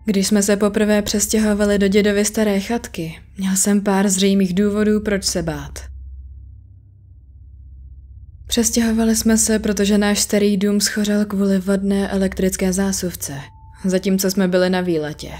Když jsme se poprvé přestěhovali do dědovy staré chatky, měl jsem pár zřejmých důvodů, proč se bát. Přestěhovali jsme se, protože náš starý dům schořel kvůli vodné elektrické zásuvce, zatímco jsme byli na výletě.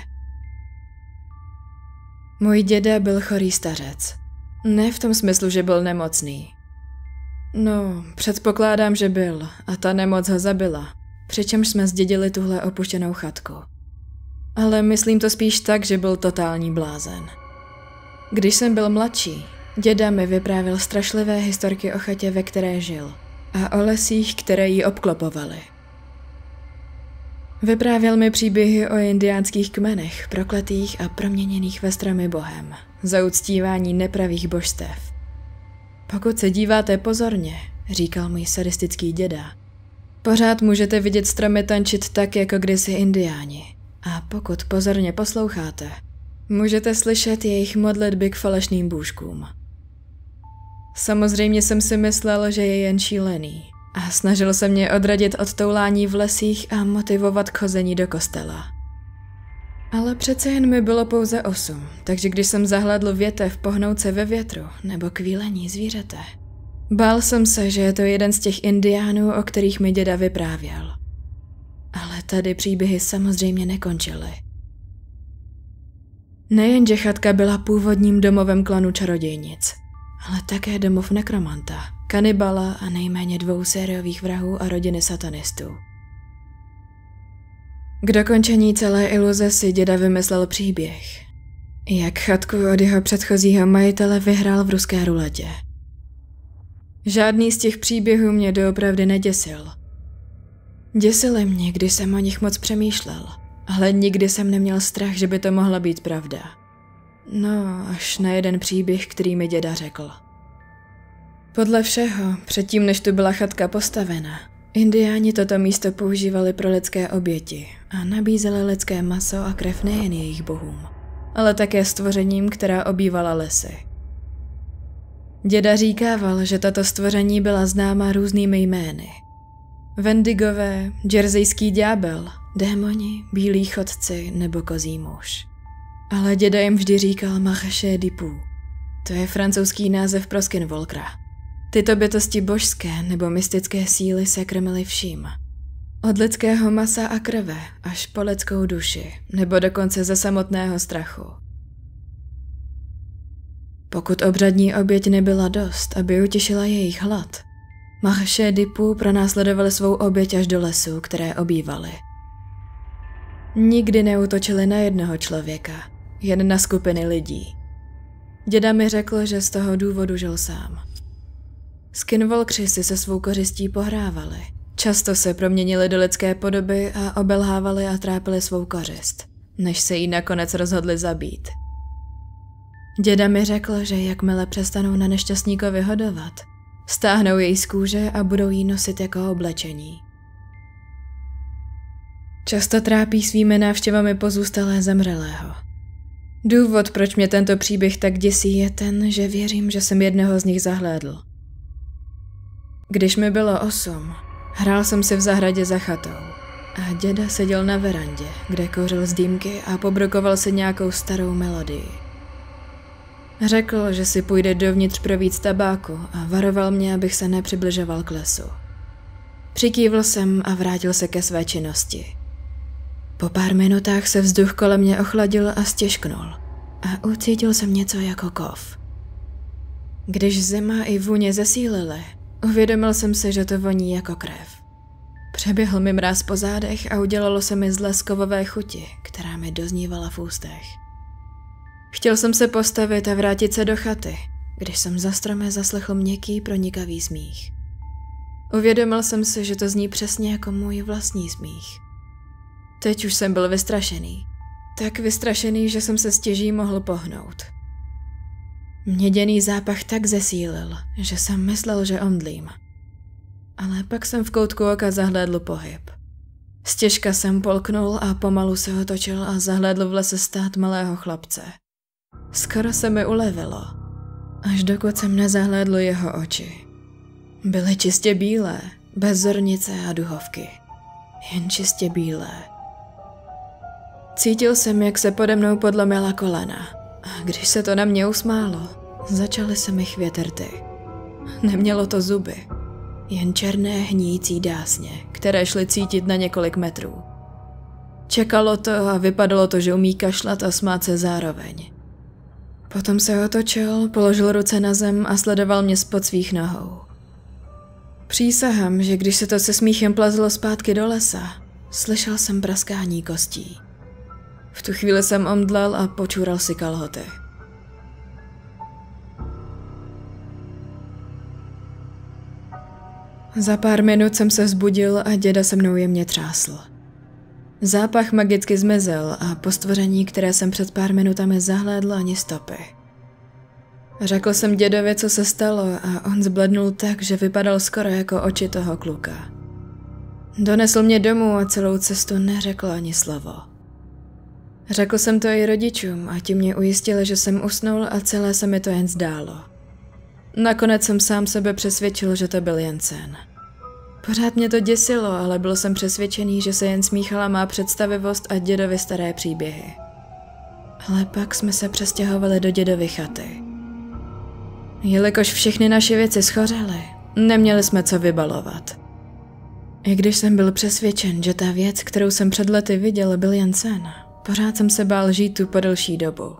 Můj děda byl chorý stařec. Ne v tom smyslu, že byl nemocný. No, předpokládám, že byl a ta nemoc ho zabila, přičemž jsme zdědili tuhle opuštěnou chatku. Ale myslím to spíš tak, že byl totální blázen. Když jsem byl mladší, děda mi vyprávěl strašlivé historky o chatě, ve které žil, a o lesích, které ji obklopovaly. Vyprávěl mi příběhy o indiánských kmenech, prokletých a proměněných ve stromy bohem, za uctívání nepravých božstev. Pokud se díváte pozorně, říkal můj sadistický děda, pořád můžete vidět stromy tančit tak, jako kdysi indiáni. A pokud pozorně posloucháte, můžete slyšet jejich modlitby k falešným bůžkům. Samozřejmě jsem si myslel, že je jen šílený a snažil se mě odradit od toulání v lesích a motivovat k chození do kostela. Ale přece jen mi bylo pouze 8, takže když jsem zahlédl větev pohnout se ve větru nebo kvílení zvířete, bál jsem se, že je to jeden z těch indiánů, o kterých mi děda vyprávěl. Ale tady příběhy samozřejmě nekončily. Nejenže chatka byla původním domovem klanu čarodějnic, ale také domov nekromanta, kanibala a nejméně 2 sériových vrahů a rodiny satanistů. K dokončení celé iluze si děda vymyslel příběh, jak chatku od jeho předchozího majitele vyhrál v ruské ruletě. Žádný z těch příběhů mě doopravdy neděsil. Děsily mě, když jsem o nich moc přemýšlel, ale nikdy jsem neměl strach, že by to mohla být pravda. No, až na jeden příběh, který mi děda řekl. Podle všeho, předtím než tu byla chatka postavena, indiáni toto místo používali pro lidské oběti a nabízeli lidské maso a krev nejen jejich bohům, ale také stvořením, která obývala lesy. Děda říkával, že tato stvoření byla známa různými jmény. Wendigové, džersejský ďábel, démoni, bílí chodci nebo kozí muž. Ale děda jim vždy říkal Mahaše Dipu. To je francouzský název pro skinwalkera. Tyto bytosti božské nebo mystické síly se krmily vším. Od lidského masa a krve až po lidskou duši, nebo dokonce ze samotného strachu. Pokud obřadní oběť nebyla dost, aby utěšila jejich hlad, Mahaše Dipu pronásledovali svou oběť až do lesů, které obývali. Nikdy neútočili na jednoho člověka, jen na skupiny lidí. Děda mi řekl, že z toho důvodu žil sám. Skinwalkři si se svou kořistí pohrávali. Často se proměnili do lidské podoby a obelhávali a trápili svou kořist, než se jí nakonec rozhodli zabít. Děda mi řekl, že jakmile přestanou na nešťastníkovi hodovat, stáhnou jej z kůže a budou jí nosit jako oblečení. Často trápí svými návštěvami pozůstalé zemřelého. Důvod, proč mě tento příběh tak děsí, je ten, že věřím, že jsem jednoho z nich zahlédl. Když mi bylo 8, hrál jsem si v zahradě za chatou a děda seděl na verandě, kde kouřil z dýmky a pobrukoval si nějakou starou melodii. Řekl, že si půjde dovnitř pro víc tabáku a varoval mě, abych se nepřibližoval k lesu. Přikývl jsem a vrátil se ke své činnosti. Po pár minutách se vzduch kolem mě ochladil a stěžknul a ucítil jsem něco jako kov. Když zima i vůně zesílily, uvědomil jsem si, že to voní jako krev. Přeběhl mi mráz po zádech a udělalo se mi zle z kovové chuti, která mi doznívala v ústech. Chtěl jsem se postavit a vrátit se do chaty, když jsem za stromem zaslechl měkký pronikavý smích. Uvědomil jsem si, že to zní přesně jako můj vlastní smích. Teď už jsem byl vystrašený. Tak vystrašený, že jsem se stěží mohl pohnout. Měděný zápach tak zesílil, že jsem myslel, že omdlím. Ale pak jsem v koutku oka zahlédl pohyb. Stěžka jsem polknul a pomalu se otočil a zahlédl v lese stát malého chlapce. Skoro se mi ulevilo, až dokud jsem nezahlédl jeho oči. Byly čistě bílé, bez zornice a duhovky. Jen čistě bílé. Cítil jsem, jak se pode mnou podlomila kolena. A když se to na mě usmálo, začaly se mi chvět rty. Nemělo to zuby, jen černé hníjící dásně, které šly cítit na několik metrů. Čekalo to a vypadalo to, že umí kašlat a smát se zároveň. Potom se otočil, položil ruce na zem a sledoval mě spod svých nohou. Přísahám, že když se to se smíchem plazilo zpátky do lesa, slyšel jsem praskání kostí. V tu chvíli jsem omdlel a počůral si kalhoty. Za pár minut jsem se vzbudil a děda se mnou jemně třásl. Zápach magicky zmizel a po stvoření, které jsem před pár minutami zahlédl, ani stopy. Řekl jsem dědovi, co se stalo, a on zblednul tak, že vypadal skoro jako oči toho kluka. Donesl mě domů a celou cestu neřekl ani slovo. Řekl jsem to i rodičům a ti mě ujistili, že jsem usnul a celé se mi to jen zdálo. Nakonec jsem sám sebe přesvědčil, že to byl jen sen. Pořád mě to děsilo, ale byl jsem přesvědčený, že se jen smíchala má představivost a dědovy staré příběhy. Ale pak jsme se přestěhovali do dědovy chaty. Jelikož všechny naše věci schořely, neměli jsme co vybalovat. I když jsem byl přesvědčen, že ta věc, kterou jsem před lety viděl, byl jen sen, pořád jsem se bál žít tu po delší dobu.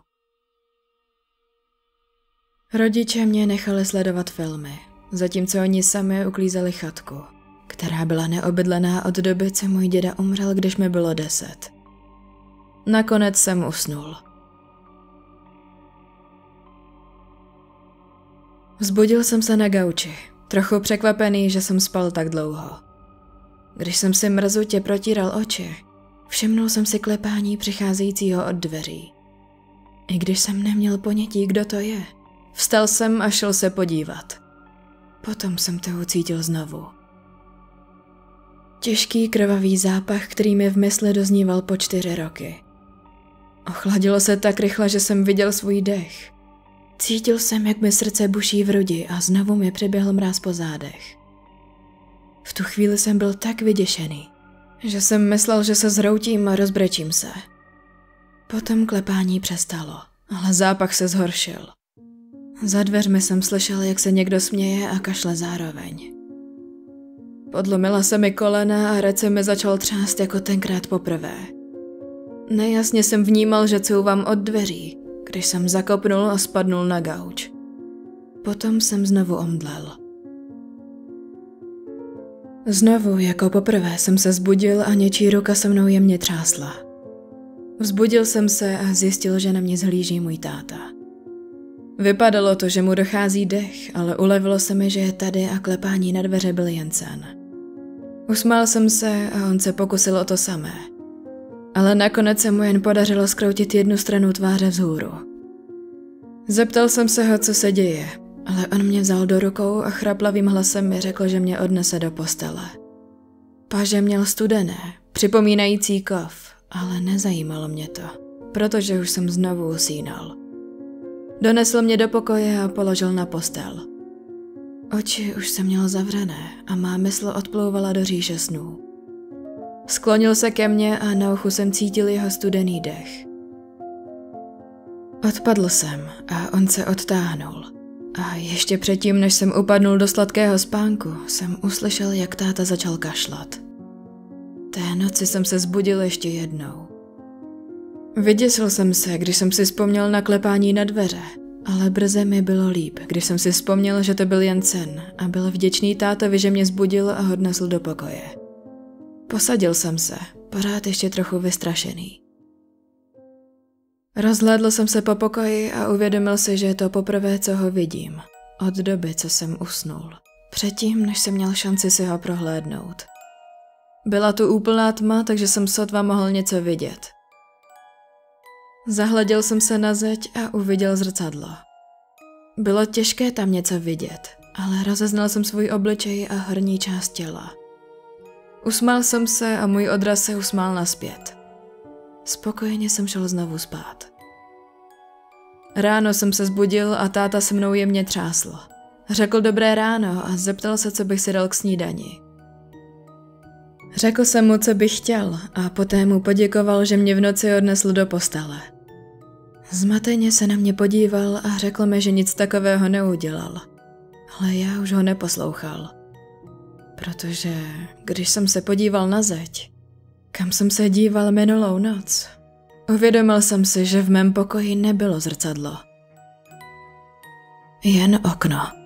Rodiče mě nechali sledovat filmy, zatímco oni sami uklízeli chatku, která byla neobydlená od doby, co můj děda umřel, když mi bylo 10. Nakonec jsem usnul. Vzbudil jsem se na gauči, trochu překvapený, že jsem spal tak dlouho. Když jsem si mrzutě protíral oči, všimnul jsem si klepání přicházejícího od dveří. I když jsem neměl ponětí, kdo to je, vstal jsem a šel se podívat. Potom jsem to ucítil znovu. Těžký krvavý zápach, který mi v mysli dozníval po 4 roky. Ochladilo se tak rychle, že jsem viděl svůj dech. Cítil jsem, jak mi srdce buší v hrudi a znovu mi přiběhl mráz po zádech. V tu chvíli jsem byl tak vyděšený, že jsem myslel, že se zhroutím a rozbrečím se. Potom klepání přestalo, ale zápach se zhoršil. Za dveřmi jsem slyšel, jak se někdo směje a kašle zároveň. Podlomila se mi kolena a rec mi začal třást jako tenkrát poprvé. Nejasně jsem vnímal, že couvám od dveří, když jsem zakopnul a spadnul na gauč. Potom jsem znovu omdlel. Znovu, jako poprvé, jsem se zbudil a něčí ruka se mnou jemně třásla. Vzbudil jsem se a zjistil, že na mě zhlíží můj táta. Vypadalo to, že mu dochází dech, ale ulevilo se mi, že je tady a klepání na dveře byl jen sen. Usmál jsem se a on se pokusil o to samé. Ale nakonec se mu jen podařilo zkroutit jednu stranu tváře vzhůru. Zeptal jsem se ho, co se děje, ale on mě vzal do rukou a chraplavým hlasem mi řekl, že mě odnese do postele. Paže měl studené, připomínající kov, ale nezajímalo mě to, protože už jsem znovu usínal. Donesl mě do pokoje a položil na postel. Oči už jsem měl zavřené a má mysl odplouvala do říše snů. Sklonil se ke mně a na uchu jsem cítil jeho studený dech. Odpadl jsem a on se odtáhnul. A ještě předtím, než jsem upadnul do sladkého spánku, jsem uslyšel, jak táta začal kašlat. Té noci jsem se zbudil ještě jednou. Vyděsil jsem se, když jsem si vzpomněl na klepání na dveře, ale brzy mi bylo líp, když jsem si vzpomněl, že to byl jen sen a byl vděčný tátovi, že mě zbudil a odnesl do pokoje. Posadil jsem se, pořád ještě trochu vystrašený. Rozhlédl jsem se po pokoji a uvědomil si, že je to poprvé, co ho vidím, od doby, co jsem usnul, předtím, než jsem měl šanci si ho prohlédnout. Byla tu úplná tma, takže jsem sotva mohl něco vidět. Zahleděl jsem se na zeď a uviděl zrcadlo. Bylo těžké tam něco vidět, ale rozeznal jsem svůj obličej a horní část těla. Usmál jsem se a můj odraz se usmál nazpět. Spokojeně jsem šel znovu spát. Ráno jsem se zbudil a táta se mnou jemně třásl. Řekl dobré ráno a zeptal se, co bych si dal k snídani. Řekl jsem mu, co bych chtěl a poté mu poděkoval, že mě v noci odnesl do postele. Zmateně se na mě podíval a řekl mi, že nic takového neudělal. Ale já už ho neposlouchal. Protože když jsem se podíval na zeď, kam jsem se díval minulou noc, uvědomil jsem si, že v mém pokoji nebylo zrcadlo. Jen okno.